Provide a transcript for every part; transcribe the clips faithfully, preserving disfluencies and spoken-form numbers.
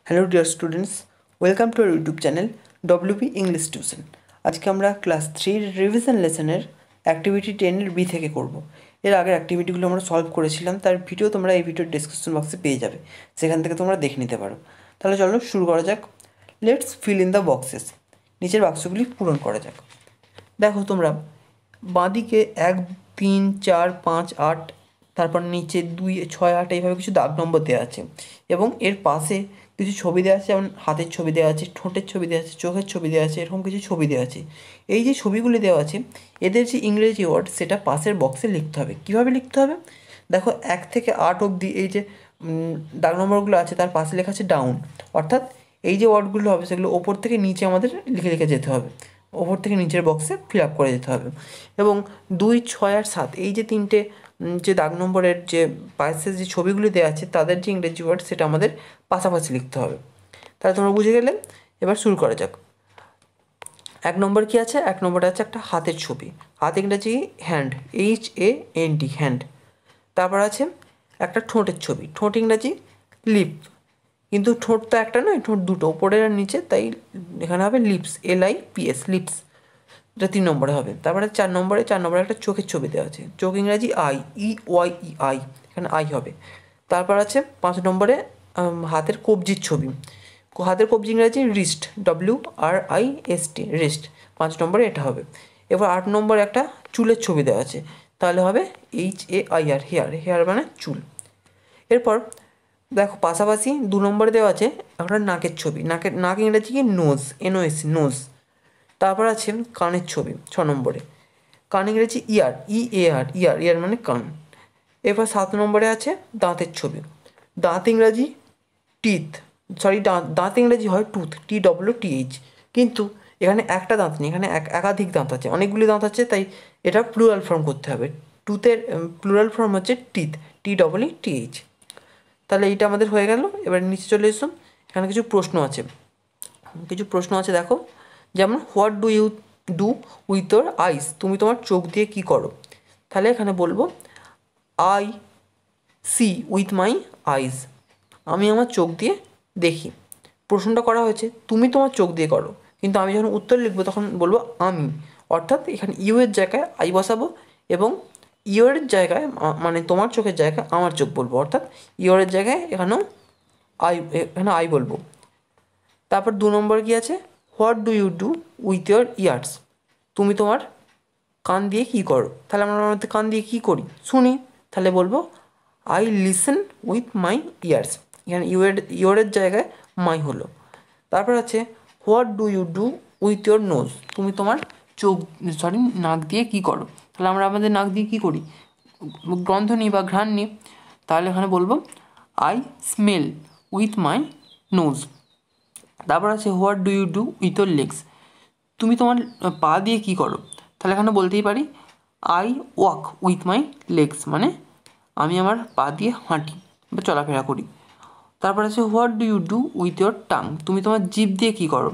Hello dear students, welcome to our YouTube channel WP English tuition. আজকে আমরা class থ্রির revision লেসনের activity টেনের বি থেকে করব। এর আগের অ্যাক্টিভিটিগুলো আমরা সলভ করেছিলাম, তার ভিডিও তোমরা এই ভিডিওর ডিসক্রিপশন বক্সে পেয়ে যাবে, সেখান থেকে তোমরা দেখে নিতে পারো। তাহলে চলো শুরু করা যাক। Let's fill in the boxes. নিচের বাক্সগুলি পূরণ করা যাক। দেখো তোমরা বাঁদিকে এক তিন চার পাঁচ আট, তারপর নিচে দুই ছয় আট এইভাবে কিছু দাগ নম্বর দেওয়া আছে এবং এর পাশে কিছু ছবি দেওয়া আছে, যেমন হাতের ছবি দেওয়া আছে, ঠোঁটের ছবি দেওয়া আছে, চোখের ছবি দেওয়া আছে, এরকম কিছু ছবি দেওয়া আছে। এই যে ছবিগুলি দেওয়া আছে এদের যে ইংরেজি ওয়ার্ড সেটা পাশের বক্সে লিখতে হবে। কীভাবে লিখতে হবে? দেখো এক থেকে আট অবধি এই যে দাগ নম্বরগুলো আছে তার পাশে লেখা আছে ডাউন, অর্থাৎ এই যে ওয়ার্ডগুলো হবে সেগুলো ওপর থেকে নিচে আমাদের লিখে লিখে যেতে হবে, ওপর থেকে নিচের বক্সে ফিল আপ করে যেতে হবে। এবং দুই ছয় আর সাত এই যে তিনটে যে দাগ নম্বরের যে পাশে যে ছবিগুলি দেওয়া আছে তাদের যে ইংরেজি ওয়ার্ড সেটা আমাদের পাশাপাশি লিখতে হবে। তাহলে তোমরা বুঝে গেলে। এবার শুরু করা যাক। এক নম্বর কী আছে? এক নম্বরে আছে একটা হাতের ছবি, হাত ইংরেজি hand, H A N D, hand. তারপর আছে একটা ঠোঁটের ছবি, ঠোঁট ইংরেজি লিপ, কিন্তু ঠোঁট তো একটা নয়, ঠোঁট দুটো, উপরের আর নিচে, তাই এখানে হবে lips, L I P S, lips. এটা তিন নম্বরে হবে। তারপরে চার নম্বরে চার নম্বরে একটা চোখের ছবি দেওয়া আছে, চোখ ইংরাজি eye, E Y E eye, এখানে আই হবে। তারপর আছে পাঁচ নম্বরে হাতের কবজির ছবি, হাতের কবজি ইংরাজি wrist, W R I S T, wrist, পাঁচ নম্বরে এটা হবে। এবার আট নম্বরে একটা চুলের ছবি দেওয়া আছে, তাহলে হবে H A I R, hair, hair মানে চুল। এরপর দেখো পাশাপাশি দু নম্বরে দেওয়া আছে একটা নাকের ছবি, নাকের নাক ইংরেজি কি নোজ, এনওএস, নোজ। তারপর আছে কানের ছবি ছ নম্বরে, কান ইংরেজি ইয়ার, ই এ আর, ইয়ার, ইয়ার মানে কান। এরপর সাত নম্বরে আছে দাঁতের ছবি, দাঁত ইংরাজি টিথ, সরি দাঁত দাঁত ইংরেজি হয় tooth, T W T H, কিন্তু এখানে একটা দাঁত নেই, এখানে এক একাধিক দাঁত আছে, অনেকগুলি দাঁত আছে, তাই এটা প্লুরাল ফর্ম করতে হবে। টুথের প্লুরাল ফর্ম হচ্ছে teeth, T W T H. তাহলে এইটা আমাদের হয়ে গেল। এবার নিচে চলে এসো, এখানে কিছু প্রশ্ন আছে, কিছু প্রশ্ন আছে দেখো, যেমন what do you do with your eyes, তুমি তোমার চোখ দিয়ে কী করো? তাহলে এখানে বলবো I see with my eyes, আমি আমার চোখ দিয়ে দেখি। প্রশ্নটা করা হয়েছে তুমি তোমার চোখ দিয়ে করো, কিন্তু আমি যখন উত্তর লিখবো তখন বলবো আমি, অর্থাৎ এখানে ইউ এর জায়গায় আই বসাবো এবং ইউরের জায়গায় মানে তোমার চোখের জায়গায় আমার চোখ বলবো, অর্থাৎ ইউরের জায়গায় এখানেও আই, এখানে আই বলবো। তারপর দু নম্বর কী আছে? What do you do with your ears, তুমি তোমার কান দিয়ে কী করো? তাহলে আমরা আমাদের কান দিয়ে কী করি? শুনি, তাহলে বলবো I listen with my ears, এখানে ইউর ইয়োরের জায়গায় মাই হলো। তারপর আছে what do you do with your nose, তুমি তোমার চোখ সরি নাক দিয়ে কী করো? তাহলে আমরা আমাদের নাক দিয়ে কী করি? গন্ধ নিই বা ঘ্রাণ নিই, তাহলে এখানে বলবো I smell with my nose. তারপর আছে what do you do with your legs, তুমি তোমার পা দিয়ে কী করো? তাহলে এখানে বলতেই পারি I walk with my legs, মানে আমি আমার পা দিয়ে হাঁটি বা চলাফেরা করি। তারপর আছে what do you do with your tongue, তুমি তোমার জিভ দিয়ে কী করো?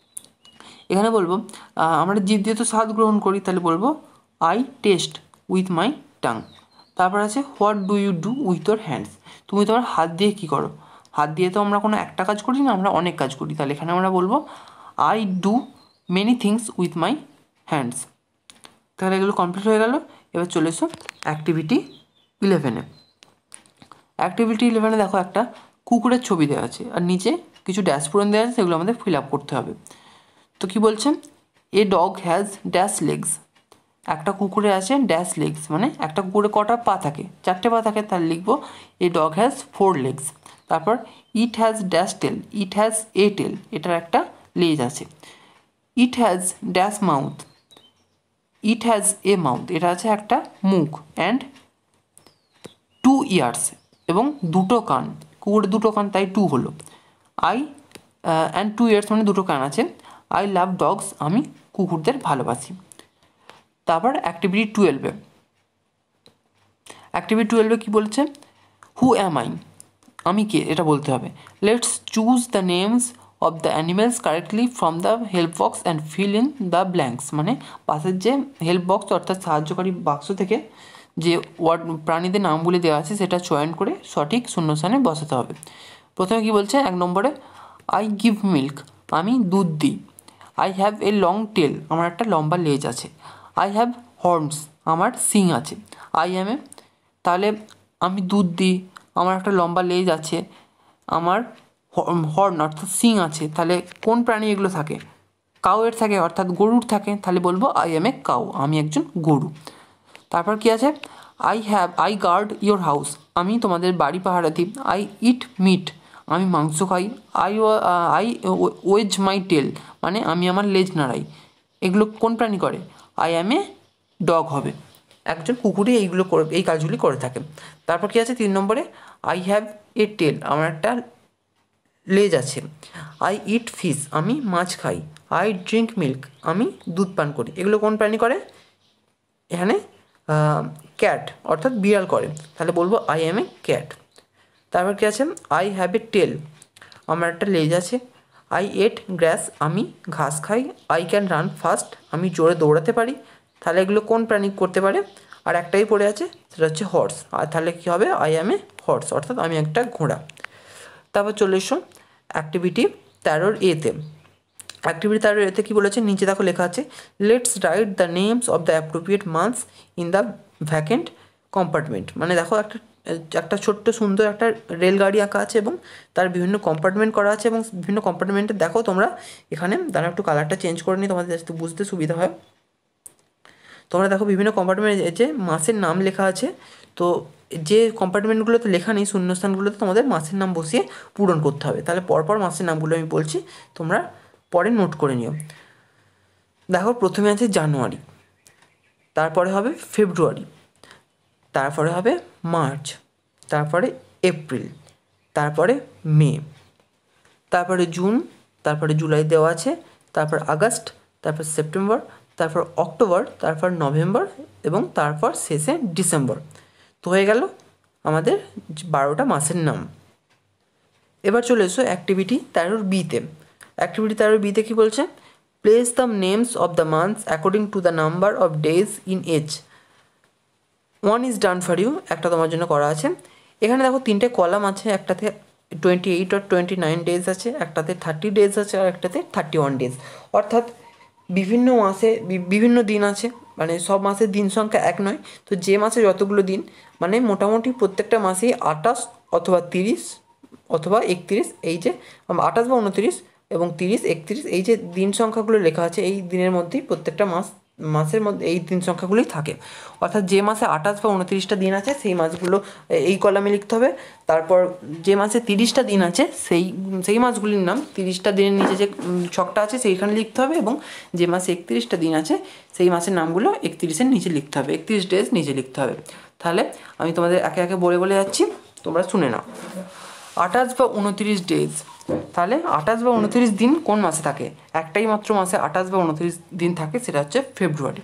এখানে বলবো আমরা জিভ দিয়ে তো স্বাদ গ্রহণ করি, তাহলে বলবো I taste with my tongue. তারপর আছে what do you do with your hands, তুমি তোমার হাত দিয়ে কী করো? হাত দিয়ে তো আমরা কোনো একটা কাজ করি না, আমরা অনেক কাজ করি, তাহলে এখানে আমরা বলবো I do many things with my hands. তাহলে এগুলো কমপ্লিট হয়ে গেল। এবার চলে এসো অ্যাক্টিভিটি ইলেভেনে। অ্যাক্টিভিটি ইলেভেনে দেখো একটা কুকুরের ছবি দেওয়া আছে আর নিচে কিছু ড্যাশ পূরণ দেওয়া আছে, সেগুলো আমাদের ফিল আপ করতে হবে। তো কী বলছে? A dog has dash legs, একটা কুকুরে আছে ড্যাশ লেগস, মানে একটা কুকুরে কটা পা থাকে? চারটে পা থাকে, তাহলে লিখবো a dog has four legs. তারপর it has dash tail, it has a tail, এটার একটা লেজ আছে। It has dash mouth, it has a mouth, এটা আছে একটা মুখ। অ্যান্ড টু ইয়ার্স, এবং দুটো কান, কুকুরের দুটো কান, তাই টু হলো। আই অ্যান্ড টু ইয়ার্স মানে দুটো কান আছে। আই লাভ ডগস, আমি কুকুরদের ভালোবাসি। তারপর অ্যাক্টিভিটি টুয়েলভে, অ্যাক্টিভিটি টুয়েলভে কী বলছে? হু অ্যাম আই, আমি কে এটা বলতে হবে। Let's choose the names of the animals correctly from the help box and fill in the blanks, মানে পাশের যে হেল্প বক্স অর্থাৎ সাহায্যকারী বাক্স থেকে যে ওয়ার্ড প্রাণীদের নামগুলি দেওয়া আছে সেটা চয়ন করে সঠিক শূন্যস্থানে বসাতে হবে। প্রথমে কী বলছে? এক নম্বরে আই গিভ মিল্ক, আমি দুধ দিই। I have a long tail, আমার একটা লম্বা লেজ আছে। আই হ্যাভ হর্নস, আমার শিং আছে। আই অ্যাম এ, তাহলে আমি দুধ দিই, আমার একটা লম্বা লেজ আছে, আমার হর্ন অর্থাৎ শিং আছে, তাহলে কোন প্রাণী এগুলো থাকে? কাউয়ের থাকে অর্থাৎ গরুর থাকে, তাহলে বলবো আই অ্যাম এ কাউ, আমি একজন গরু। তারপর কি আছে? I have I guard your house, আমি তোমাদের বাড়ি পাহারা দিই। আই ইট মিট, আমি মাংস খাই। I I wag my tail, মানে আমি আমার লেজ নাড়াই। এগুলো কোন প্রাণী করে? আই অ্যাম এ ডগ হবে, একজন কুকুরই এইগুলো করে, এই কাজগুলি করে থাকে। তারপর কি আছে তিন নম্বরে? আই হ্যাভ এ টেল, আমার একটা লেজ আছে। আই ইট ফিশ, আমি মাছ খাই। আই ড্রিঙ্ক মিল্ক, আমি দুধ পান করি। এগুলো কোন প্রাণী করে? এখানে ক্যাট অর্থাৎ বিড়াল করে, তাহলে বলবো আই অ্যাম এ ক্যাট। তারপর কি আছে? আই হ্যাভ এ টেল, আমার একটা লেজ আছে। আই এট গ্রাস, আমি ঘাস খাই। আই ক্যান রান ফাস্ট, আমি জোরে দৌড়াতে পারি। তাহলে এগুলো কোন প্রাণী করতে পারে? আর একটাই পড়ে আছে, সেটা হচ্ছে হর্স। আর তাহলে কী হবে? আই অ্যাম এ হর্স, অর্থাৎ আমি একটা ঘোড়া। তারপর চলে এসো অ্যাক্টিভিটি তেরোর এতে। অ্যাক্টিভিটি তেরোর এতে কী বলেছে? নিচে দেখো লেখা আছে, let's write the names of the appropriate months in the vacant compartment. মানে দেখো একটা একটা ছোট্ট সুন্দর একটা রেলগাড়ি আঁকা আছে এবং তার বিভিন্ন কম্পার্টমেন্ট করা আছে, এবং বিভিন্ন কম্পার্টমেন্টে দেখো তোমরা এখানে দ্বারা একটু কালারটা চেঞ্জ করে নিই, তোমাদের যাতে বুঝতে সুবিধা হয়। তোমরা দেখো বিভিন্ন কম্পার্টমেন্টে যে মাসের নাম লেখা আছে, তো যে কম্পার্টমেন্টগুলোতে লেখা নেই শূন্যস্থানগুলোতে তোমাদের মাসের নাম বসিয়ে পূরণ করতে হবে। তাহলে পরপর মাসের নামগুলো আমি বলছি, তোমরা পরে নোট করে নিও। দেখো প্রথমে আছে জানুয়ারি, তারপরে হবে ফেব্রুয়ারি, তারপরে হবে মার্চ, তারপরে এপ্রিল, তারপরে মে, তারপরে জুন, তারপরে জুলাই দেওয়া আছে, তারপর আগস্ট, তারপর সেপ্টেম্বর, তারপর অক্টোবর, তারপর নভেম্বর এবং তারপর শেষে ডিসেম্বর। তো হয়ে গেল আমাদের বারোটা মাসের নাম। এবার চলে এসো অ্যাক্টিভিটি তেরোর বিতে। অ্যাক্টিভিটি তেরোর বিতে কী বলছে? Place the names of the months according to the number of days in each. One is done for you, একটা তোমার জন্য করা আছে। এখানে দেখো তিনটে কলাম আছে, একটাতে টোয়েন্টি এইট আর টোয়েন্টি নাইন ডেজ আছে, একটাতে থার্টি ডেজ আছে, আর একটাতে থার্টি ওয়ান ডেজ। অর্থাৎ বিভিন্ন মাসে বিভিন্ন দিন আছে, মানে সব মাসের দিন সংখ্যা এক নয়। তো যে মাসে যতগুলো দিন, মানে মোটামুটি প্রত্যেকটা মাসেই আটাশ অথবা তিরিশ অথবা একত্রিশ, এই যে আটাশ বা উনত্রিশ এবং তিরিশ একত্রিশ, এই যে দিন সংখ্যাগুলো লেখা আছে, এই দিনের মধ্যেই প্রত্যেকটা মাস মাসের মধ্যে এই দিন সংখ্যাগুলোই থাকে। অর্থাৎ যে মাসে আঠাশ বা উনত্রিশটা দিন আছে সেই মাসগুলো এই কলামে লিখতে হবে। তারপর যে মাসে তিরিশটা দিন আছে সেই সেই মাসগুলির নাম তিরিশটা দিনের নিচে যে ছকটা আছে সেইখানে লিখতে হবে, এবং যে মাসে একত্রিশটা দিন আছে সেই মাসের নামগুলো একত্রিশের নিচে লিখতে হবে, একত্রিশ ডেজ নিচে লিখতে হবে। তাহলে আমি তোমাদের একে একে বলে বলে যাচ্ছি, তোমরা শুনে নাও। আঠাশ বা উনত্রিশ ডেজ, তাহলে আঠাশ বা উনত্রিশ দিন কোন মাসে থাকে? একটাই মাত্র মাসে আঠাশ বা উনত্রিশ দিন থাকে, সেটা হচ্ছে ফেব্রুয়ারি।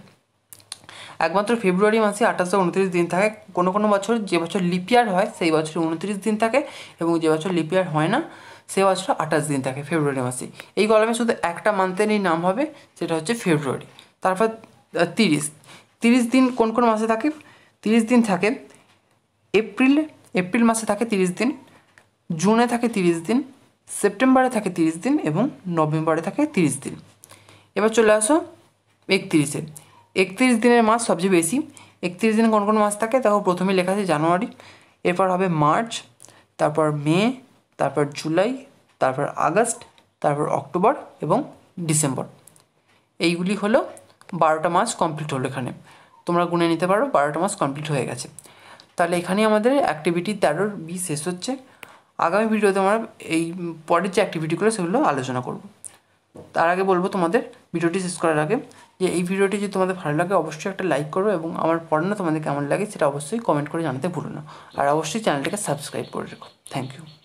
একমাত্র ফেব্রুয়ারি মাসে আঠাশ বা উনত্রিশ দিন থাকে। কোনো কোনো বছর, যে বছর লিপিয়ার হয় সেই বছর উনত্রিশ দিন থাকে, এবং যে বছর লিপিয়ার হয় না সে বছর আঠাশ দিন থাকে ফেব্রুয়ারি মাসে। এই কলমে শুধু একটা মান্থেরই নাম হবে, সেটা হচ্ছে ফেব্রুয়ারি। তারপর তিরিশ, তিরিশ দিন কোন কোন মাসে থাকে? তিরিশ দিন থাকে এপ্রিলে, এপ্রিল মাসে থাকে তিরিশ দিন, জুনে থাকে তিরিশ দিন, সেপ্টেম্বরে থাকে তিরিশ দিন এবং নভেম্বরে থাকে তিরিশ দিন। এবার চলে আসো একত্রিশে। একত্রিশ দিনের মাস সবচেয়ে বেশি। একত্রিশ দিন কোন কোন মাস থাকে? দেখো প্রথমে লেখা আছে জানুয়ারি, এরপর হবে মার্চ, তারপর মে, তারপর জুলাই, তারপর আগস্ট, তারপর অক্টোবর এবং ডিসেম্বর। এইগুলি হলো বারোটা মাস কমপ্লিট হলো। এখানে তোমরা গুনে নিতে পারো, বারোটা মাস কমপ্লিট হয়ে গেছে। তাহলে এখানেই আমাদের অ্যাক্টিভিটি তেরোর বি শেষ হচ্ছে। আগামী ভিডিওতে আমরা এই পরের যে অ্যাক্টিভিটিগুলো সেগুলো আলোচনা করব। তার আগে বলবো তোমাদের, ভিডিওটি শেষ করার আগে, যে এই ভিডিওটি যদি তোমাদের ভালো লাগে অবশ্যই একটা লাইক করো, এবং আমার পড়ানো তোমাদের কেমন লাগে সেটা অবশ্যই কমেন্ট করে জানাতে ভুলো না। আর অবশ্যই চ্যানেলটাকে সাবস্ক্রাইব করে রেখো। Thank you.